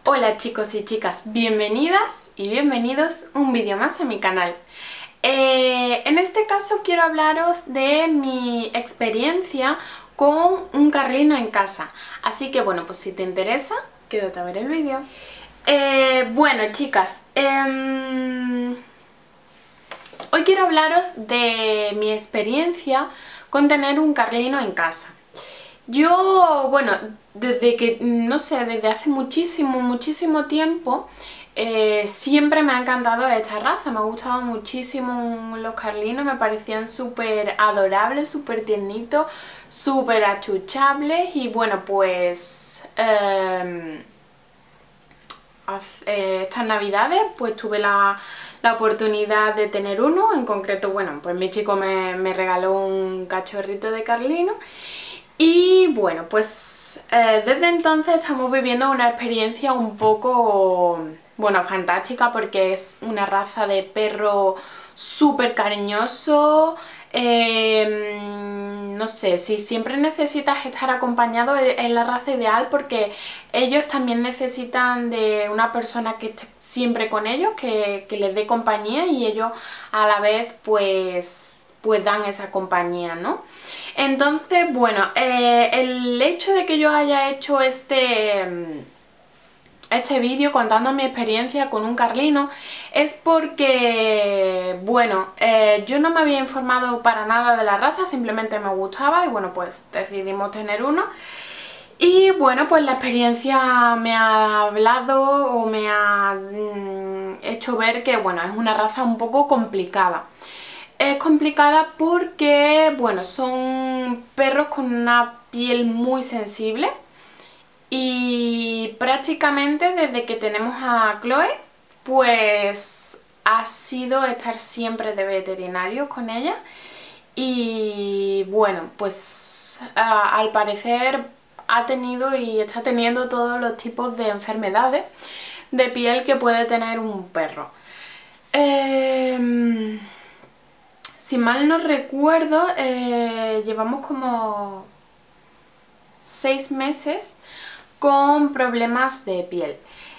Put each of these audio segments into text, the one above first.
Hola chicos y chicas, bienvenidas y bienvenidos a un vídeo más a mi canal. En este caso quiero hablaros de mi experiencia con un carlino en casa. Así que bueno, pues si te interesa, quédate a ver el vídeo. Bueno chicas, hoy quiero hablaros de mi experiencia con tener un carlino en casa. Yo, bueno, desde que, no sé, desde hace muchísimo tiempo siempre me ha encantado esta raza, me ha gustado muchísimo los carlinos, me parecían súper adorables, súper tiernitos, súper achuchables y bueno, pues estas navidades pues tuve la oportunidad de tener uno, en concreto, bueno, pues mi chico me regaló un cachorrito de carlino. Y bueno, pues desde entonces estamos viviendo una experiencia un poco, bueno, fantástica porque es una raza de perro súper cariñoso. No sé, si siempre necesitas estar acompañado es la raza ideal porque ellos también necesitan de una persona que esté siempre con ellos, que les dé compañía y ellos a la vez pues dan esa compañía, ¿no? Entonces, bueno, el hecho de que yo haya hecho este vídeo contando mi experiencia con un carlino es porque, bueno, yo no me había informado para nada de la raza, simplemente me gustaba y bueno, pues decidimos tener uno. Y bueno, pues la experiencia me ha hablado o me ha hecho ver que, bueno, es una raza un poco complicada. Es complicada porque, bueno, son perros con una piel muy sensible y prácticamente desde que tenemos a Chloe, pues ha sido estar siempre de veterinario con ella y bueno, pues al parecer ha tenido y está teniendo todos los tipos de enfermedades de piel que puede tener un perro. Si mal no recuerdo, llevamos como 6 meses con problemas de piel.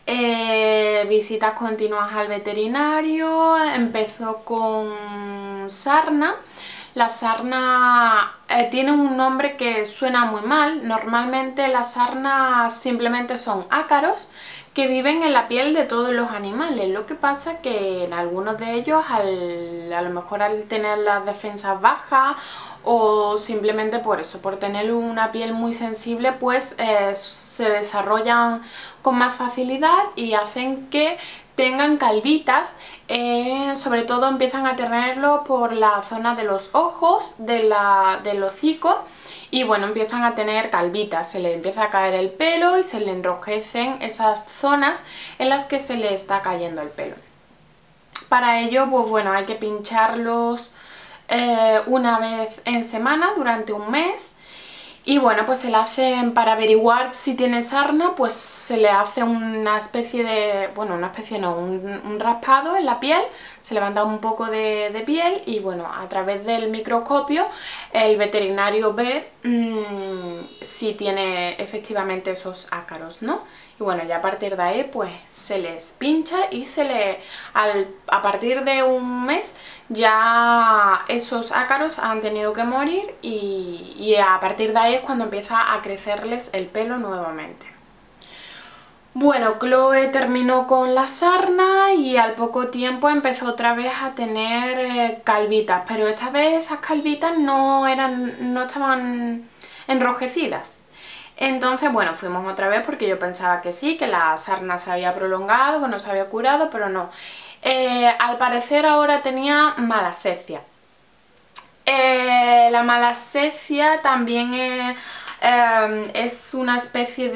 Visitas continuas al veterinario, empezó con sarna. La sarna tiene un nombre que suena muy mal. Normalmente las sarnas simplemente son ácaros que viven en la piel de todos los animales. Lo que pasa que en algunos de ellos, a lo mejor al tener las defensas bajas o simplemente por eso, por tener una piel muy sensible, pues se desarrollan con más facilidad y hacen que tengan calvitas, sobre todo empiezan a tenerlo por la zona de los ojos, del hocico y bueno, empiezan a tener calvitas, se le empieza a caer el pelo y se le enrojecen esas zonas en las que se le está cayendo el pelo. Para ello, pues bueno, hay que pincharlos una vez en semana durante un mes. Y bueno, pues se le hacen, para averiguar si tiene sarna, pues se le hace una especie de, bueno, una especie no, un raspado en la piel, se levanta un poco de piel y bueno, a través del microscopio el veterinario ve si tiene efectivamente esos ácaros, ¿no? Y bueno, ya a partir de ahí pues se les pincha y a partir de un mes ya esos ácaros han tenido que morir y a partir de ahí es cuando empieza a crecerles el pelo nuevamente. Bueno, Chloe terminó con la sarna y al poco tiempo empezó otra vez a tener calvitas, pero esta vez esas calvitas no estaban enrojecidas. Entonces, bueno, fuimos otra vez porque yo pensaba que sí, que la sarna se había prolongado, que no se había curado, pero no. Al parecer ahora tenía malassezia. La malassezia también es una especie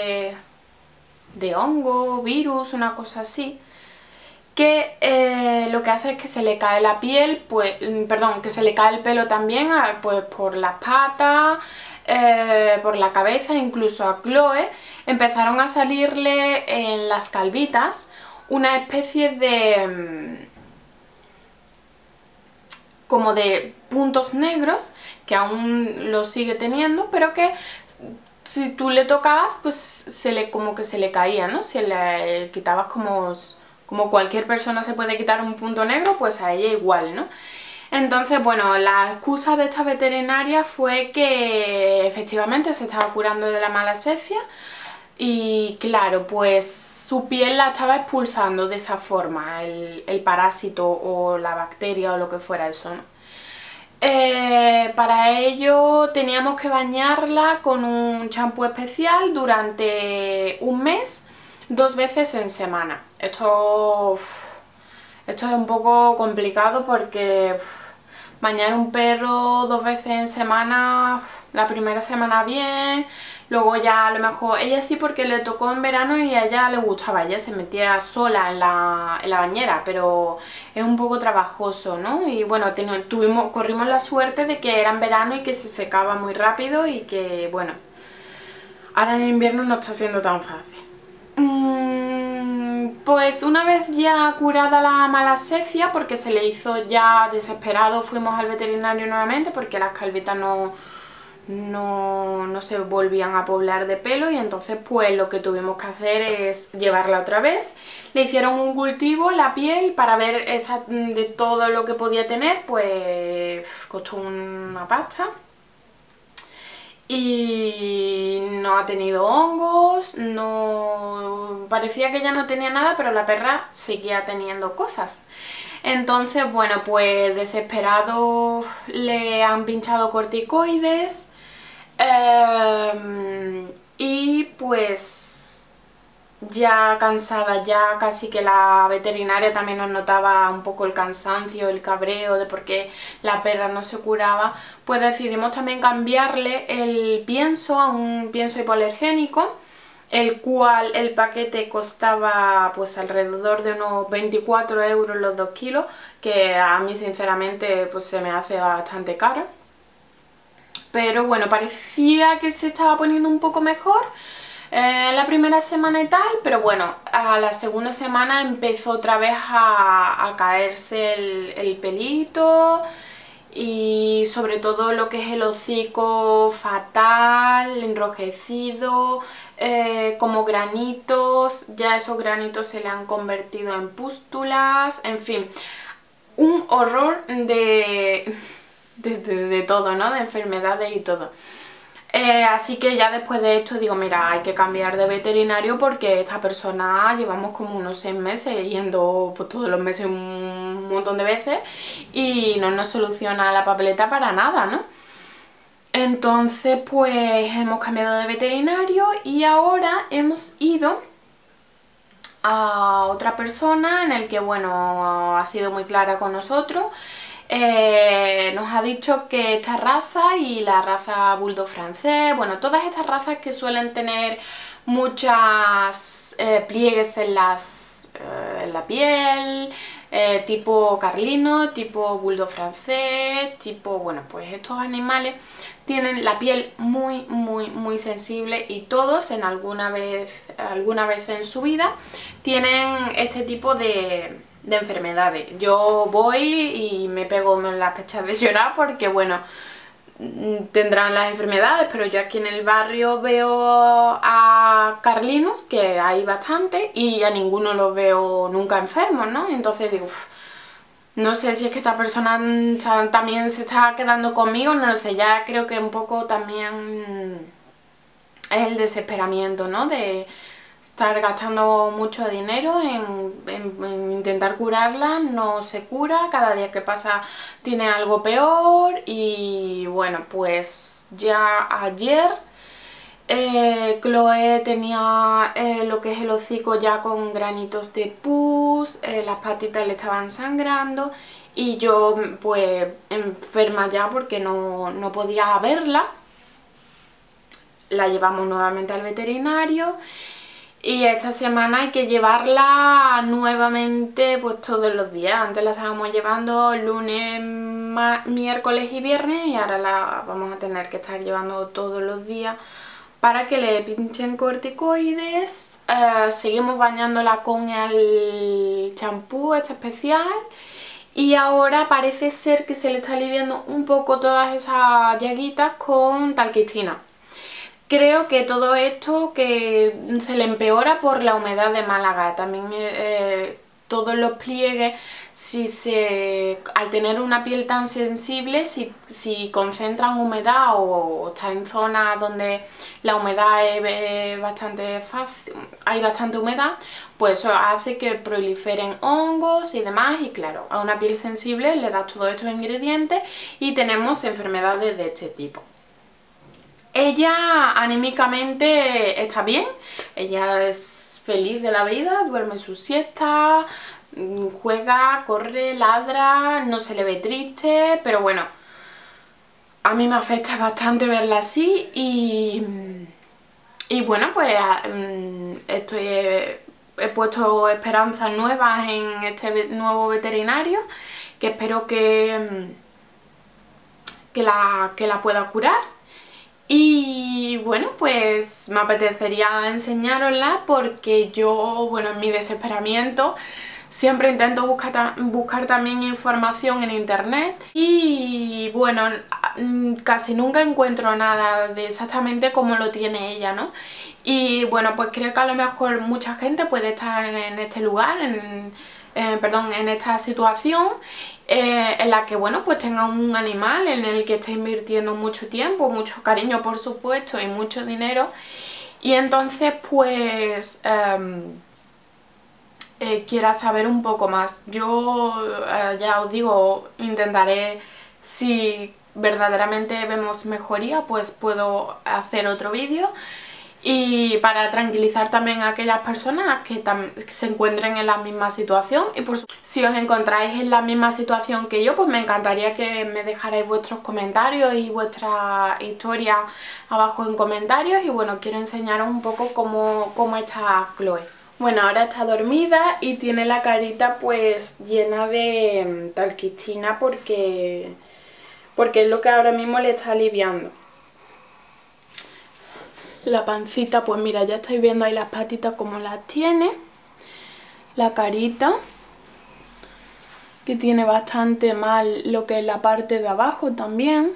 de hongo, virus, una cosa así, que lo que hace es que se le cae la piel, pues, perdón, que se le cae el pelo también, pues por las patas, por la cabeza, incluso a Chloe empezaron a salirle en las calvitas una especie de como de puntos negros que aún los sigue teniendo, pero que si tú le tocabas, pues como que se le caía, ¿no? Si le quitabas como cualquier persona se puede quitar un punto negro, pues a ella igual, ¿no? Entonces, bueno, la excusa de esta veterinaria fue que efectivamente se estaba curando de la malacesia y claro, pues su piel la estaba expulsando de esa forma, el parásito o la bacteria o lo que fuera eso, ¿no? Para ello teníamos que bañarla con un champú especial durante un mes, 2 veces en semana. Esto es un poco complicado porque bañar un perro 2 veces en semana, la primera semana bien, luego ya a lo mejor, ella sí porque le tocó en verano y a ella le gustaba, ella se metía sola en la bañera, pero es un poco trabajoso, ¿no? Y bueno, corrimos la suerte de que era en verano y que se secaba muy rápido y que, bueno, ahora en invierno no está siendo tan fácil. Pues una vez ya curada la malacesia, porque se le hizo ya desesperado, fuimos al veterinario nuevamente porque las calvitas no se volvían a poblar de pelo y entonces pues lo que tuvimos que hacer es llevarla otra vez. Le hicieron un cultivo en la piel para ver de todo lo que podía tener, pues costó una pasta. Y no ha tenido hongos, no parecía que ya no tenía nada, pero la perra seguía teniendo cosas. Entonces, bueno, pues desesperado le han pinchado corticoides y pues ya cansada, ya casi que la veterinaria también nos notaba un poco el cansancio, el cabreo de por qué la perra no se curaba, pues decidimos también cambiarle el pienso a un pienso hipoalergénico, el cual el paquete costaba pues alrededor de unos 24 euros los 2 kilos, que a mí sinceramente pues se me hace bastante caro. Pero bueno, parecía que se estaba poniendo un poco mejor la primera semana y tal, pero bueno, a la segunda semana empezó otra vez a caerse el pelito y sobre todo lo que es el hocico fatal, enrojecido, como granitos, ya esos granitos se le han convertido en pústulas, en fin, un horror de todo, ¿no? De enfermedades y todo. Así que ya después de esto digo, mira, hay que cambiar de veterinario porque esta persona llevamos como unos 6 meses yendo pues, todos los meses un montón de veces y no nos soluciona la papeleta para nada, ¿no? Entonces pues hemos cambiado de veterinario y ahora hemos ido a otra persona en el que, bueno, ha sido muy clara con nosotros. Nos ha dicho que esta raza y la raza bulldog francés, bueno, todas estas razas que suelen tener muchas pliegues en la piel, tipo carlino, tipo bulldog francés, tipo, bueno, pues estos animales tienen la piel muy sensible y todos alguna vez en su vida tienen este tipo de enfermedades. Yo voy y me pego en las pechas de llorar porque, bueno, tendrán las enfermedades, pero yo aquí en el barrio veo a carlinos, que hay bastante, y a ninguno los veo nunca enfermos, ¿no? Entonces digo, no sé si es que esta persona también se está quedando conmigo, no lo sé, ya creo que un poco también es el desesperamiento, ¿no? De estar gastando mucho dinero en intentar curarla, no se cura, cada día que pasa tiene algo peor y bueno, pues ya ayer Chloe tenía lo que es el hocico ya con granitos de pus, las patitas le estaban sangrando y yo pues enferma ya porque no podía verla. La llevamos nuevamente al veterinario y esta semana hay que llevarla nuevamente pues todos los días. Antes la estábamos llevando lunes, miércoles y viernes y ahora la vamos a tener que estar llevando todos los días para que le pinchen corticoides. Seguimos bañándola con el champú este especial y ahora parece ser que se le está aliviando un poco todas esas llaguitas con talquicina. Creo que todo esto que se le empeora por la humedad de Málaga. También todos los pliegues, al tener una piel tan sensible, si concentran humedad o está en zonas donde la humedad es bastante fácil, hay bastante humedad, pues eso hace que proliferen hongos y demás, y claro, a una piel sensible le das todos estos ingredientes y tenemos enfermedades de este tipo. Ella anímicamente está bien, ella es feliz de la vida, duerme su siesta, juega, corre, ladra, no se le ve triste, pero bueno, a mí me afecta bastante verla así y bueno, pues he puesto esperanzas nuevas en este nuevo veterinario, que espero que la pueda curar. Y bueno, pues me apetecería enseñárosla porque yo, bueno, en mi desesperamiento siempre intento buscar también información en internet y bueno, casi nunca encuentro nada de exactamente cómo lo tiene ella, ¿no? Y bueno, pues creo que a lo mejor mucha gente puede estar en este lugar, en esta situación en la que, bueno, pues tenga un animal en el que esté invirtiendo mucho tiempo, mucho cariño, por supuesto, y mucho dinero, y entonces pues quiera saber un poco más. Yo ya os digo, intentaré, si verdaderamente vemos mejoría, pues puedo hacer otro vídeo. Y para tranquilizar también a aquellas personas que se encuentren en la misma situación. Y por supuesto, si os encontráis en la misma situación que yo, pues me encantaría que me dejarais vuestros comentarios y vuestra historia abajo en comentarios. Y bueno, quiero enseñaros un poco cómo está Chloe. Bueno, ahora está dormida y tiene la carita pues llena de talquicina porque es lo que ahora mismo le está aliviando. La pancita, pues mira, ya estáis viendo ahí las patitas como las tiene. La carita, que tiene bastante mal lo que es la parte de abajo también.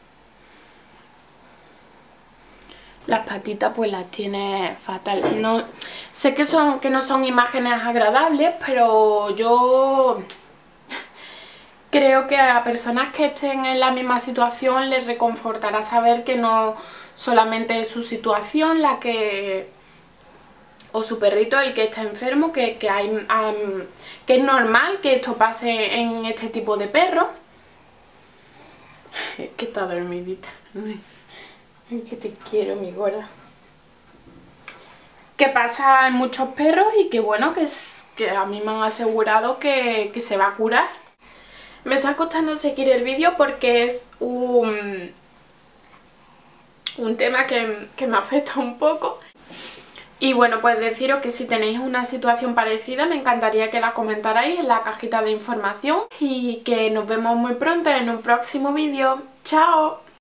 Las patitas pues las tiene fatal. No, sé que no son imágenes agradables, pero yo creo que a personas que estén en la misma situación les reconfortará saber que no solamente es su situación la que, o su perrito el que está enfermo, que es normal que esto pase en este tipo de perros. Es que está dormidita. Ay, que te quiero, mi gorda. Que pasa en muchos perros y que bueno, que a mí me han asegurado que se va a curar. Me está costando seguir el vídeo porque es un tema que me afecta un poco. Y bueno, pues deciros que si tenéis una situación parecida me encantaría que la comentarais en la cajita de información y que nos vemos muy pronto en un próximo vídeo. ¡Chao!